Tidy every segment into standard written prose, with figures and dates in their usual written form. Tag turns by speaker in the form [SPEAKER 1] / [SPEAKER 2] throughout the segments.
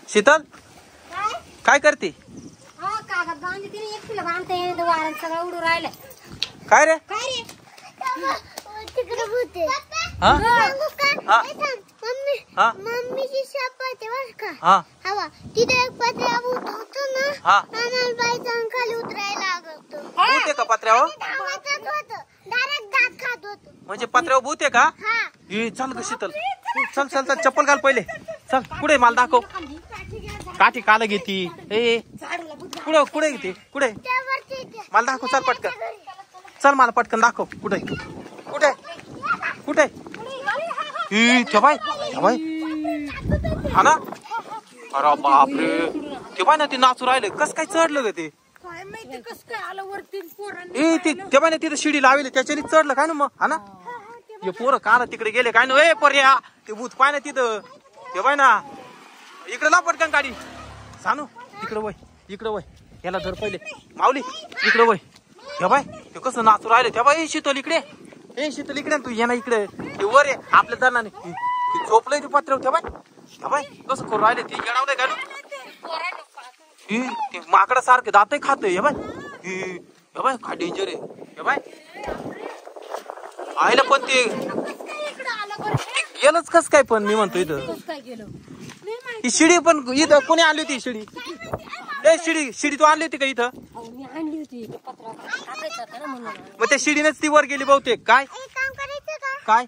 [SPEAKER 1] शीतल काय करते? काय रे?
[SPEAKER 2] मम्मीची शपथ बर का. हवा तिथे एक पत्र्या भूत होतो ना. आम्हाला बाईचं खाली उतरायला लागत
[SPEAKER 1] भूत का पत्र्यावर?
[SPEAKER 2] डायरेक्ट दात खात होतो.
[SPEAKER 1] म्हणजे पत्र्यावर भूत आहे का? चल ग शीतल, चल चल चल चप्पल घाल पहिले. चल कुठे मला दाखव. काठी काला घेती. ए कुठे कुठे घेते? कुठे मला दाखव. चल पटकन, चल मला पटकन दाखव. कुठे कुठे कुठे? बाय हा ना. अरे बापरे, ते बाय ना ते नाचू राहिले. कस काय चढलं ग ते? ते बाय ना तिथे शिडी लावली त्याच्याने चढलं काय ना मग. हा ना हे पोरं काला तिकडे गेले काय ना. पर्या ते भूत पाय ना तिथं. ते बाय ना इकडे ला पटकन गाडी. सांनू इकडे वय, इकडे वय. याला धर पहिले. माऊली इकडे वय. हे बाय ते कसं नाचू राहिले. त्या बाय शीतल इकडे. ए शीतल इकडे तू. ये ना इकडे. ते वर आहे आपल्या दरणाने. झोपलंय ते पत्र्यावर. त्या बाय कसं करू राहिले. ते येडावलंय का ते माकडा सारखे दातही खात. हे बाय काय डेंजर आहे. हे बाय आईला पण ते गेलंच कस काय. पण मी म्हणतो इथं ही शिडी पण इथं कोणी आणली होती शिडी? ए शिडी तू आणली होती का इथं? मग त्या शिडीनेच ती वर गेली बहुतेक. काय काय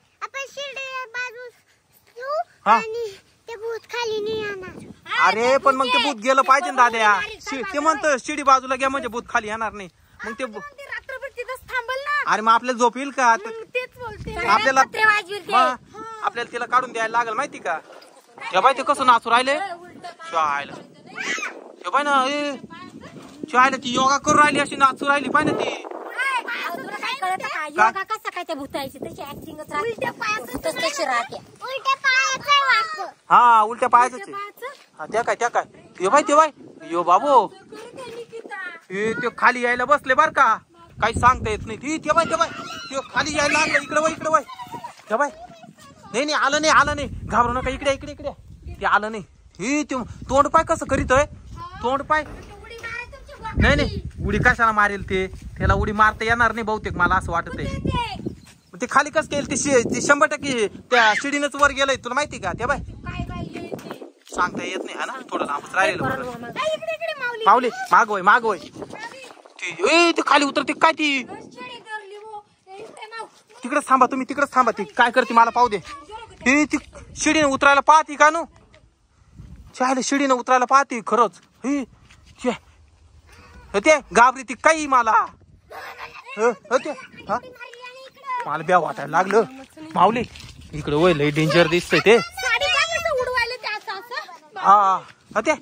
[SPEAKER 1] अरे पण मग ते भूत गेलं पाहिजे ना दाद्या. ते म्हणतं शिडी बाजूला घ्या म्हणजे भूत खाली येणार नाही. मग ते अरे मग आपल्याला झोप येईल का? आपल्याला तिला काढून द्यायला लागल माहिती का? हे बाय ते कसं नाचू राहिले. चायला हे बाय ना. चायला ती योगा करू राहिली अशी नाचू राहिली पाय ना ती. हा उलट्या पायाच. त्या काय ते बाय यो बाबू ते खाली यायला बसले बर का. काही सांगता येत नाही. ते बाय ते खाली यायला लागलं. इकडे वय ते बाय. नाही आलं नाही घाबरू नका. इकडे ते आलं नाही. ते तोंड पाय कसं करीत आहे. तोंड पाय नाही उडी कशाला मारेल ते. त्याला उडी मारता येणार नाही बहुतेक मला असं वाटत आहे. ते खाली कसं केलं ते 100% त्या शिडीनच वर गेलंय. तुला माहिती का? ते बाय सांगता येत नाही. हा ना थोडं लांबच राहिलं. माऊली मागवय ते खाली उतरते काय ती. तिकडेच थांबा तुम्ही. तिकडेच थांबा. ती काय करते मला पाहू दे. ती शिडीने उतरायला पाहती का नो. चायला शिडीने उतरायला पाहती खरंच. ते घाबरी ती काही मला. मला ब्या वाटायला लागलं. माऊली इकडे वय लय डेंजर दिसतंय ते. हा ते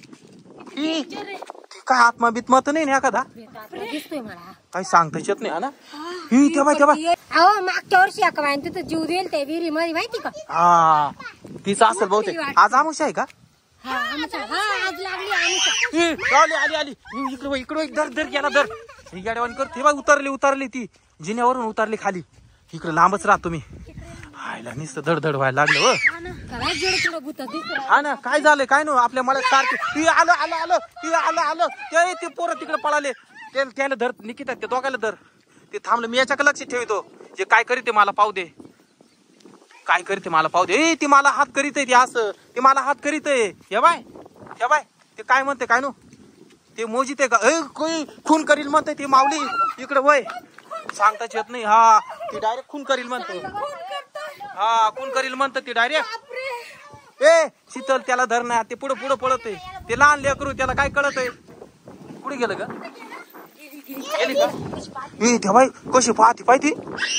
[SPEAKER 1] काय आत्मा बित्मा तर नाही ना एखादा. काही सांगताच येत नाही. हा ना ते बाय
[SPEAKER 2] मागच्या वर्षी एका बाईने तिथं जीव देईल ते विहिरी मध्ये माहिती का?
[SPEAKER 1] हा तिचं असेल बहुतेक. आज आमुषा आहे का?
[SPEAKER 2] आज लागली
[SPEAKER 1] आली इकडे दर गेला दर. ही गाडीवान करते बा. उतरली ती जिन्यावरून उतरली खाली. इकडे लांबच राहतो मी. आयला नुसतं धडधड व्हायला लागलं. हा ना काय झालंय काय नो आपल्या मला सारखे. आलं ते पोरं तिकडे पळाले. त्याला धर निकिता. ते दोघायला धर. ते थांबलं. मी याच्याकडे लक्ष ठेवतो. जे काय करीते मला पाहू दे. काय करते मला पाहू दे. ती मला हात करीत आहे. ते असं ते मला हात करीत आहे. हे बाय ते काय म्हणते काय नो. ते मोजिते का खून करील म्हणते ते. माऊली इकडे वय सांगताच येत नाही. हा ती डायरेक्ट खून करील म्हणतो. खून करील म्हणतं ती डायरेक्ट. शीतल त्याला धर ना. ते पुढं पळत आहे. ते लहान लेकरू त्याला काय कळत आहे. कुठे गेलं का? गेली का? त्या बाई कशी पाहती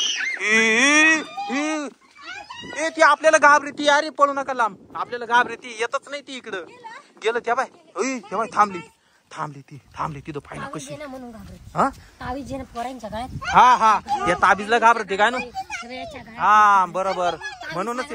[SPEAKER 1] ती आपल्याला घाबरती. अरे पळू नका लांब. आपल्याला घाबरती. येतच नाही ती इकडं. गेलं त्या बाई थांबली तिथं पाहिलं कशी. हा या ताबीजला घाबरते काय ना. हा बरोबर म्हणूनच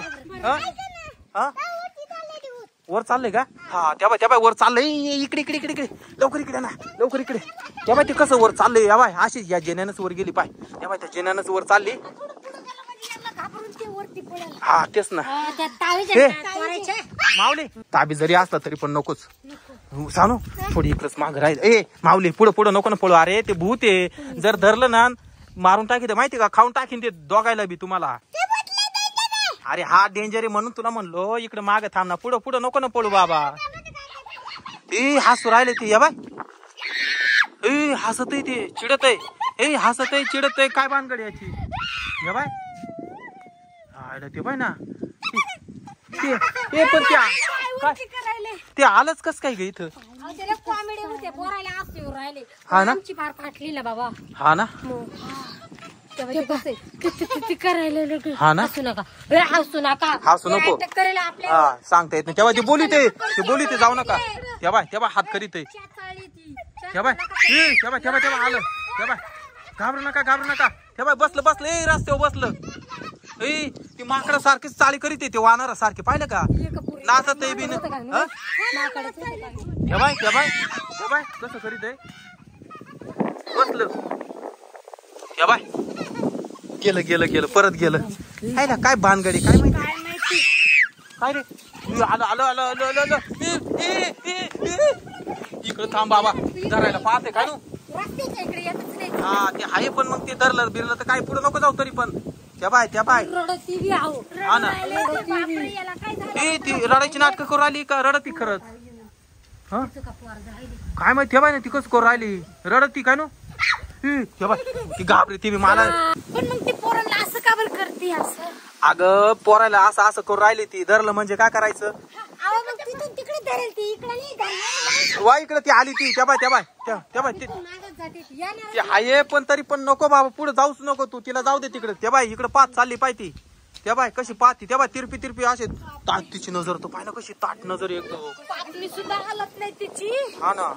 [SPEAKER 1] वर चाललंय का? हा त्या बाय वर चाललंय. इकडे लवकर इकडे ना. लवकर इकडे. त्या बाय ते कसं वर चाललंय. या बाय अशी या जेण्यानंच वर गेली पाय. त्या बाय त्या जेण्यानंच वर चालली. हा तेच ना. माऊली ताबी जरी असला तरी पण नकोच. सांगू थोडी इकडच माग राहील. ए माऊली पुढं पुढं नको ना पळू. अरे ते भूत आहे, जर धरलं ना मारून टाकी माहिती का, खाऊन टाकीन ते दोघायला बी तुम्हाला. अरे हा डेंजर आहे म्हणून तुला म्हणलो इकडे माग थांब ना, पुढं पुढं नको ना पळू बाबा. ए हसू राहिले ते या बाय. ए हसत आहे ते चिडत आहे. ए हसत आहे चिडत आहे, काय भानगड याची या बाय. ते बाय ना ते पण ते आलंच कस काय ग इथं. हा ना
[SPEAKER 2] बाबा.
[SPEAKER 1] हा ना हा ना हसू नको. हा सांगता येत नाही तेव्हा ते बोली ते जाऊ नका. तेव्हा हात करीत आहे. तेव्हा आलं. तेव्हा घाबरू नका. तेव्हा बसलं ए रस्त्यावर बसलं. ए ती माकडा सारखीच चाळी करीत आहे ते वानरा सारखे, पाहिलं का नाचत आहे बिन. तेव्हा कसं करीत आहे बसलं. गेलं परत गेलं. काय ना काय भानगडी काय माहिती काय रे. आलं इकडं थांब बाबा, धरायला पाहते काय नु. हा ते आहे पण मग ते धरलं बिरलं तर काय पुढे नको जाऊ तरी पण. त्या बाय हा ना ती रडायची नाटकं करू राहिली का रडती खरंच. हा काय माहिती बाय ना ती कसं करू राहिली, रडती काय नु. ती घाबरी ती मला.
[SPEAKER 2] पण मग ती पोरांना असं का बरं करते असं.
[SPEAKER 1] अगं पोरायला असं करू राहिली ती. धरलं म्हणजे काय करायचं.
[SPEAKER 2] तिकडे धरेल ती, इकडे नाही.
[SPEAKER 1] वा इकडे ती आली ती. त्या बाय ती आहे पण तरी पण नको बाबा पुढे जाऊच नको तू. तिला जाऊ दे तिकडे. त्या बाय इकडे पाच चालली पाहिजे. त्या बाय कशी पाहती. त्या बाय तिरपी असे ताट तिची नजर तो पाहिजे कशी ताट नजर एकदम.
[SPEAKER 2] सुद्धा हालत नाही तिची. हा ना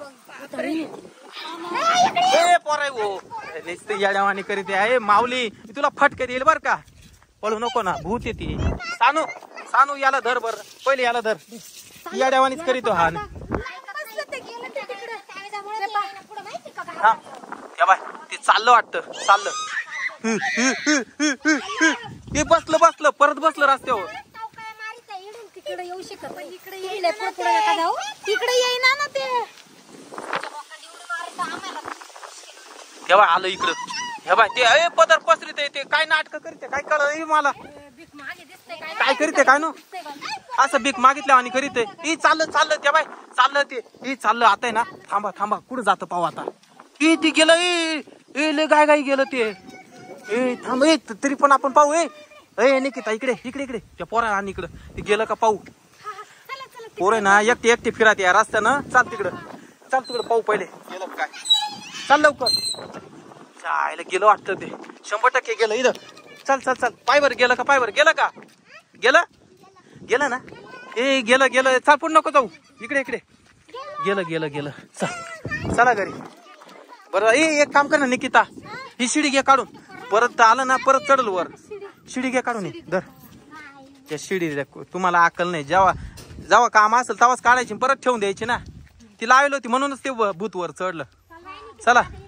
[SPEAKER 1] पोराय हो येड्यावानी करीत आहे. माऊली तुला फटके देईल बर का, पळू नको ना. भूत येते. सानू याला धर बर, पहिले याला धर. येड्यावानीच करीतो हा. त्या बाय ते चाललं वाटतं चाललं. ते बसलं परत बसलं रस्त्यावर.
[SPEAKER 2] तिकडे येऊ शकत इकडे येईल तिकडे येईना ना ते.
[SPEAKER 1] तेव्हा आलं इकडं. हे बाय ते पदर पसरीत ते काय नाटक करीते काय कळ मला. काय करीते काय नो असं भीक मागितल्या आणि करीते. चाललं त्या बाय चाललं ते चाललं. आता आहे ना थांबा कुठं जातं पाहू आता. ती गेलं लय गाय गेलं ते. थांब तरी पण आपण पाहू. निकिता इकडे त्या पोरा आणि इकडं ते गेलं का पाहू. पोरं ना एकटे फिरत या रस्त्यानं. चाल तिकडं पाहू पहिले गेलं काय. चाल लवकर. चायला गेलं वाटतं ते 100% गेलं इथं. चल पायवर गेलं का गेलं ना. गेलं चाल पुढे नको जाऊ. इकडे गेलं चला घरी. बरं एक काम कर ना निकिता, ही शिडी घे काढून. परत आलं ना परत चढल वर. शिडी घे काढून धर. त्या शिडी तुम्हाला अक्कल नाही. जेव्हा काम असेल तेव्हाच काढायची परत ठेवून द्यायची ना. ती लावली होती म्हणूनच ते भूत वर चढलं. चला